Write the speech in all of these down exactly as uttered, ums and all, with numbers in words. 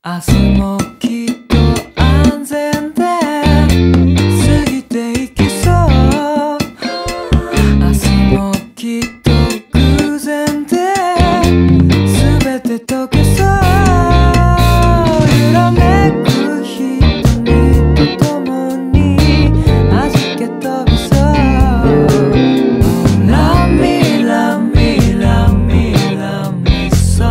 明日もきっと安全で過ぎていきそう。明日もきっと偶然で全て溶けそう。揺らめく瞳と共に弾け飛びそう。ラミラミラミラミそう。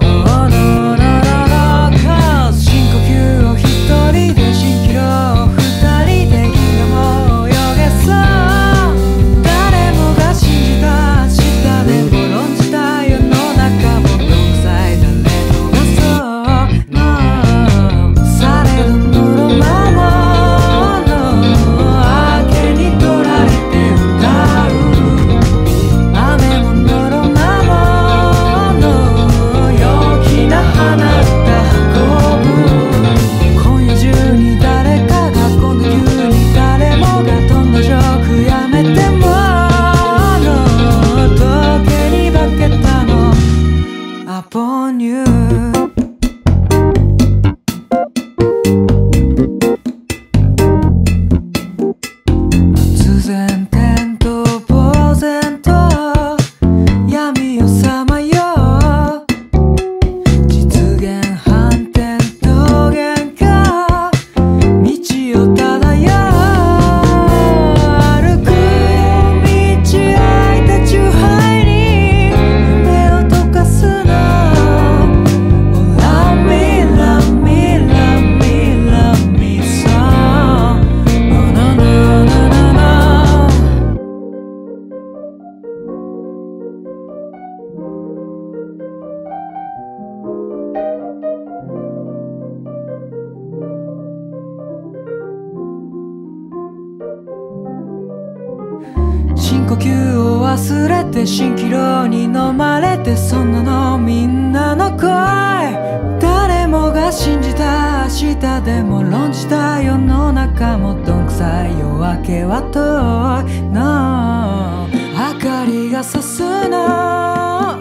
深呼吸を忘れて蜃気楼に飲まれて、そんなのみんなの声。誰もが信じた明日でも論じた世の中もどんくさい夜明けは遠いの。明かりがさすの。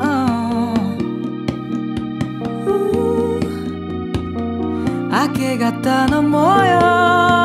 明け方の模様